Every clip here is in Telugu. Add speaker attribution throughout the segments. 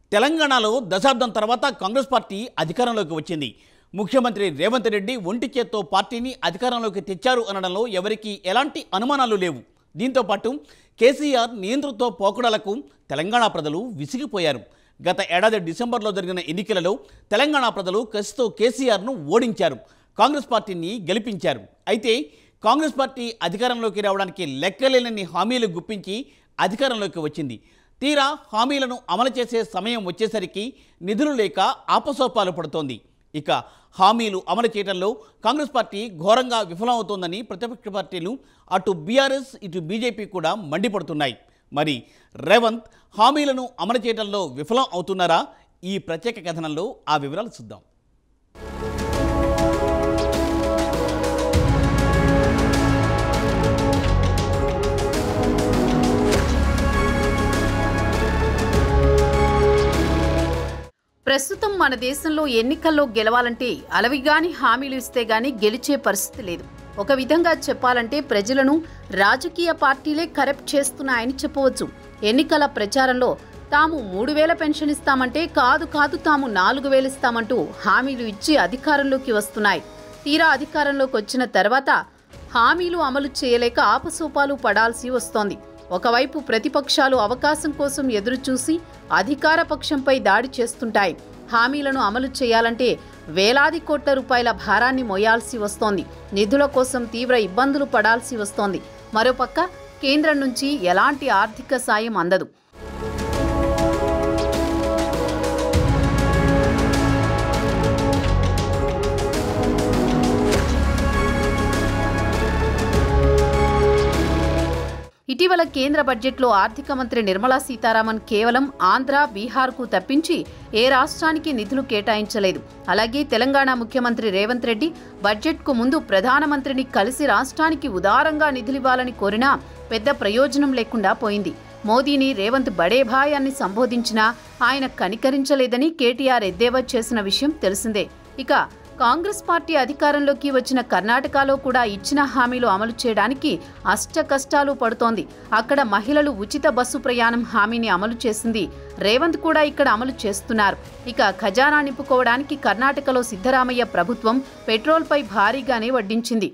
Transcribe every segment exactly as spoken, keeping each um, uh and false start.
Speaker 1: తెలంగాణలో దశాబ్దం తర్వాత కాంగ్రెస్ పార్టీ అధికారంలోకి వచ్చింది. ముఖ్యమంత్రి రేవంత్ రెడ్డి ఒంటి చేత్తో పార్టీని అధికారంలోకి తెచ్చారు అనడంలో ఎవరికీ ఎలాంటి అనుమానాలు లేవు. దీంతో పాటు కేసీఆర్ నియంతృత్వ పోకడలకు తెలంగాణ ప్రజలు విసిగిపోయారు. గత ఏడాది డిసెంబర్లో జరిగిన ఎన్నికలలో తెలంగాణ ప్రజలు కసితో కేసీఆర్ను ఓడించారు, కాంగ్రెస్ పార్టీని గెలిపించారు. అయితే కాంగ్రెస్ పార్టీ అధికారంలోకి రావడానికి లెక్కలేని హామీలు గుప్పించి అధికారంలోకి వచ్చింది. తీరా హామీలను అమలు చేసే సమయం వచ్చేసరికి నిధులు లేక ఆపసోపాలు పడుతోంది. ఇక హామీలు అమలు చేయడంలో కాంగ్రెస్ పార్టీ ఘోరంగా విఫలమవుతోందని ప్రతిపక్ష పార్టీలు అటు బీఆర్ఎస్ ఇటు బీజేపీ కూడా మండిపడుతున్నాయి. మరి రేవంత్ హామీలను అమలు చేయడంలో విఫలం అవుతున్నారా? ఈ ప్రత్యేక కథనంలో ఆ వివరాలు చూద్దాం.
Speaker 2: ప్రస్తుతం మన దేశంలో ఎన్నికల్లో గెలవాలంటే అలవిగాని హామీలు ఇస్తే గాని గెలిచే పరిస్థితి లేదు. ఒక విధంగా చెప్పాలంటే ప్రజలను రాజకీయ పార్టీలే కరప్ట్ చేస్తున్నాయని చెప్పవచ్చు. ఎన్నికల ప్రచారంలో తాము మూడు వేల పెన్షన్ ఇస్తామంటే కాదు కాదు తాము నాలుగు వేలు ఇస్తామంటూ హామీలు ఇచ్చి అధికారంలోకి వస్తున్నాయి. తీరా అధికారంలోకి వచ్చిన తర్వాత హామీలు అమలు చేయలేక ఆపసోపాలు పడాల్సి వస్తోంది. ఒకవైపు ప్రతిపక్షాలు అవకాశం కోసం ఎదురుచూసి అధికార పక్షంపై దాడి చేస్తుంటాయి. హామీలను అమలు చేయాలంటే వేలాది కోట్ల రూపాయల భారాన్ని మోయాల్సి వస్తోంది. నిధుల కోసం తీవ్ర ఇబ్బందులు పడాల్సి వస్తోంది. మరోపక్క కేంద్రం నుంచి ఎలాంటి ఆర్థిక సాయం అందదు. ఇటీవల కేంద్ర బడ్జెట్లో ఆర్థిక మంత్రి నిర్మలా సీతారామన్ కేవలం ఆంధ్ర, బీహార్కు తప్పించి ఏ రాష్ట్రానికి నిధులు కేటాయించలేదు. అలాగే తెలంగాణ ముఖ్యమంత్రి రేవంత్ రెడ్డి బడ్జెట్కు ముందు ప్రధానమంత్రిని కలిసి రాష్ట్రానికి ఉదారంగా నిధులివ్వాలని కోరినా పెద్ద ప్రయోజనం లేకుండా పోయింది. మోదీని రేవంత్ బడేభాయ్ అని సంబోధించినా ఆయన కనికరించలేదని కేటీఆర్ ఎద్దేవా చేసిన విషయం తెలిసిందే. ఇక కాంగ్రెస్ పార్టీ అధికారంలోకి వచ్చిన కర్ణాటకలో కూడా ఇచ్చిన హామీలు అమలు చేయడానికి అష్ట కష్టాలు పడుతోంది. అక్కడ మహిళలు ఉచిత బస్సు ప్రయాణం హామీని అమలు చేసింది రేవంత్ కూడా ఇక్కడ అమలు చేస్తున్నారు. ఇక ఖజానా నింపుకోవడానికి కర్ణాటకలో సిద్ధరామయ్య ప్రభుత్వం పెట్రోల్పై భారీగానే వడ్డించింది.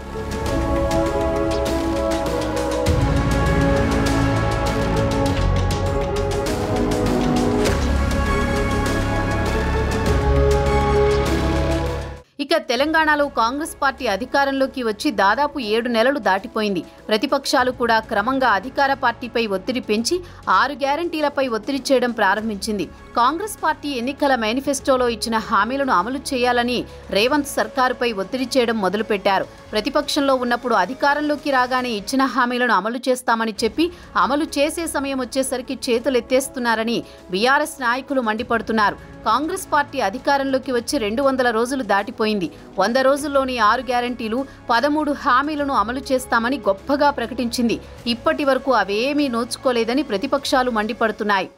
Speaker 2: ఇక తెలంగాణలో కాంగ్రెస్ పార్టీ అధికారంలోకి వచ్చి దాదాపు ఏడు నెలలు దాటిపోయింది. ప్రతిపక్షాలు కూడా క్రమంగా అధికార పార్టీపై ఒత్తిడి పెంచి ఆరు గ్యారంటీలపై ఒత్తిడి చేయడం ప్రారంభించింది. కాంగ్రెస్ పార్టీ ఎన్నికల మేనిఫెస్టోలో ఇచ్చిన హామీలను అమలు చేయాలని రేవంత్ సర్కారుపై ఒత్తిడి చేయడం మొదలుపెట్టారు. ప్రతిపక్షంలో ఉన్నప్పుడు అధికారంలోకి రాగానే ఇచ్చిన హామీలను అమలు చేస్తామని చెప్పి అమలు చేసే సమయం వచ్చేసరికి చేతులెత్తేస్తున్నారని బీఆర్ఎస్ నాయకులు మండిపడుతున్నారు. కాంగ్రెస్ పార్టీ అధికారంలోకి వచ్చి రెండు వందల రోజులు దాటిపోయింది. వంద రోజుల్లోని ఆరు గ్యారంటీలు, పదమూడు హామీలను అమలు చేస్తామని గొప్పగా ప్రకటించింది. ఇప్పటి వరకు అవేమీ నోచుకోలేదని ప్రతిపక్షాలు మండిపడుతున్నాయి.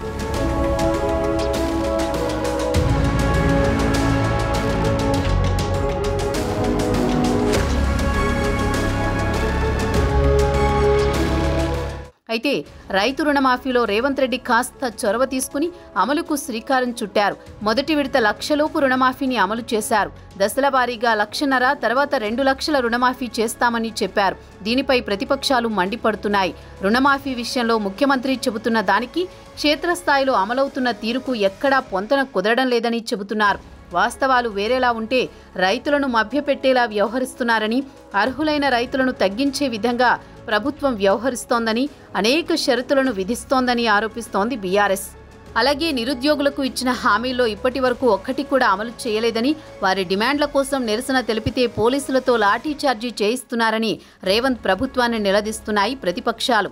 Speaker 2: అయితే రైతు రుణమాఫీలో రేవంత్ రెడ్డి కాస్త చొరవ తీసుకుని అమలుకు శ్రీకారం చుట్టారు. మొదటి విడత లక్షలోపు రుణమాఫీని అమలు చేశారు. దశల వారీగా లక్షన్నర, తర్వాత రెండు లక్షల రుణమాఫీ చేస్తామని చెప్పారు. దీనిపై ప్రతిపక్షాలు మండిపడుతున్నాయి. రుణమాఫీ విషయంలో ముఖ్యమంత్రి చెబుతున్న దానికి క్షేత్రస్థాయిలో అమలవుతున్న తీరుకు ఎక్కడా పొంతన కుదరడం లేదని చెబుతున్నారు. వాస్తవాలు వేరేలా ఉంటే రైతులను మభ్యపెట్టేలా వ్యవహరిస్తున్నారని, అర్హులైన రైతులను తగ్గించే విధంగా ప్రభుత్వం వ్యవహరిస్తోందని, అనేక షరతులను విధిస్తోందని ఆరోపిస్తోంది బీఆర్ఎస్. అలాగే నిరుద్యోగులకు ఇచ్చిన హామీల్లో ఇప్పటి వరకు ఒక్కటి కూడా అమలు చేయలేదని, వారి డిమాండ్ల కోసం నిరసన తెలిపితే పోలీసులతో లాఠీ చార్జీ చేయిస్తున్నారని రేవంత్ ప్రభుత్వాన్ని నిలదీస్తున్నాయి ప్రతిపక్షాలు.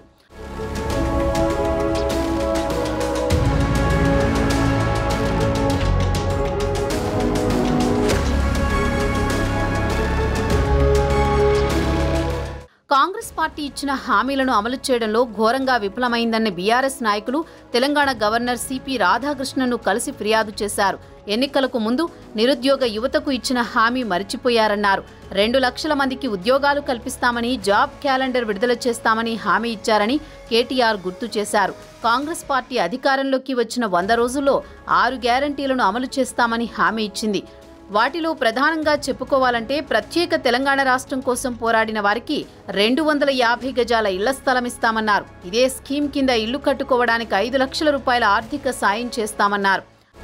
Speaker 2: కాంగ్రెస్ పార్టీ ఇచ్చిన హామీలను అమలు చేయడంలో ఘోరంగా విఫలమైందన్న బీఆర్ఎస్ నాయకులు తెలంగాణ గవర్నర్ సిపి రాధాకృష్ణన్ను కలిసి ఫిర్యాదు చేశారు. ఎన్నికలకు ముందు నిరుద్యోగ యువతకు ఇచ్చిన హామీ మరిచిపోయారన్నారు. రెండు లక్షల మందికి ఉద్యోగాలు కల్పిస్తామని, జాబ్ క్యాలెండర్ విడుదల చేస్తామని హామీ ఇచ్చారని కేటీఆర్ గుర్తు చేశారు. కాంగ్రెస్ పార్టీ అధికారంలోకి వచ్చిన వంద రోజుల్లో ఆరు గ్యారంటీలను అమలు చేస్తామని హామీ ఇచ్చింది. వాటిలో ప్రధానంగా చెప్పుకోవాలంటే ప్రత్యేక తెలంగాణ రాష్ట్రం కోసం పోరాడిన వారికి రెండు వందల యాభై గజాల ఇళ్ల స్థలం ఇస్తామన్నారు. ఇదే స్కీమ్ కింద ఇల్లు కట్టుకోవడానికి ఐదు లక్షల రూపాయల ఆర్థిక సాయం చేస్తామన్నారు.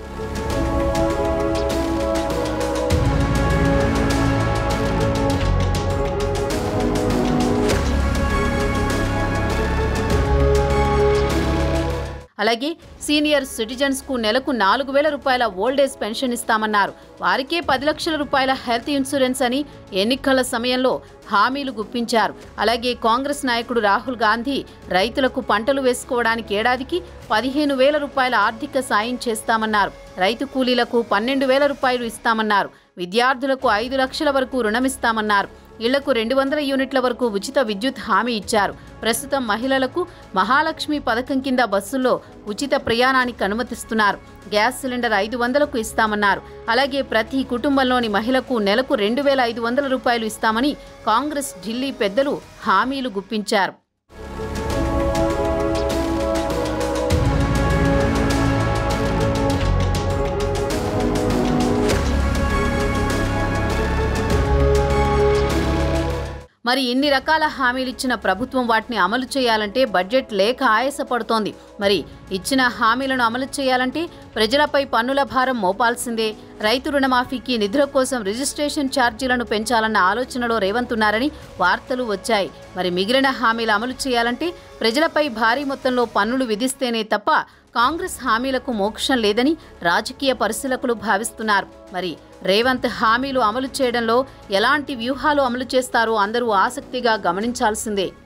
Speaker 2: అలాగే సీనియర్ సిటిజన్స్ కు నెలకు నాలుగు వేల రూపాయల ఓల్డేజ్ పెన్షన్ ఇస్తామన్నారు. వారికే పది లక్షల రూపాయల హెల్త్ ఇన్సూరెన్స్ అని ఎన్నికల సమయంలో హామీలు గుప్పించారు. అలాగే కాంగ్రెస్ నాయకుడు రాహుల్ గాంధీ రైతులకు పంటలు వేసుకోవడానికి ఏడాదికి పదిహేను వేల రూపాయల ఆర్థిక సాయం చేస్తామన్నారు. రైతు కూలీలకు పన్నెండు వేల రూపాయలు ఇస్తామన్నారు. విద్యార్థులకు ఐదు లక్షల వరకు రుణమిస్తామన్నారు. ఇళ్లకు రెండు వందల యూనిట్ల వరకు ఉచిత విద్యుత్ హామీ ఇచ్చారు. ప్రస్తుతం మహిళలకు మహాలక్ష్మి పథకం కింద బస్సుల్లో ఉచిత ప్రయాణానికి అనుమతిస్తున్నారు. గ్యాస్ సిలిండర్ ఐదు వందలకు ఇస్తామన్నారు. అలాగే ప్రతి కుటుంబంలోని మహిళకు నెలకు రెండు వేల ఐదు వందల రూపాయలు ఇస్తామని కాంగ్రెస్ ఢిల్లీ పెద్దలు హామీలు గుప్పించారు. మరి ఇన్ని రకాల హామీలిచ్చిన ప్రభుత్వం వాటిని అమలు చేయాలంటే బడ్జెట్ లేక ఆయాసపడుతోంది. మరి ఇచ్చిన హామీలను అమలు చేయాలంటే ప్రజలపై పన్నుల భారం మోపాల్సిందే. రైతు రుణమాఫీకి నిధుల కోసం రిజిస్ట్రేషన్ ఛార్జీలను పెంచాలన్న ఆలోచనలో రేవంత్ ఉన్నారని వార్తలు వచ్చాయి. మరి మిగిలిన హామీలు అమలు చేయాలంటే ప్రజలపై భారీ మొత్తంలో పన్నులు విధిస్తేనే తప్ప కాంగ్రెస్ హామీలకు మోక్షం లేదని రాజకీయ పరిశీలకులు భావిస్తున్నారు. మరి రేవంత్ హామీలు అమలు చేయడంలో ఎలాంటి వ్యూహాలు అమలు చేస్తారో అందరూ ఆసక్తిగా గమనించాల్సిందే.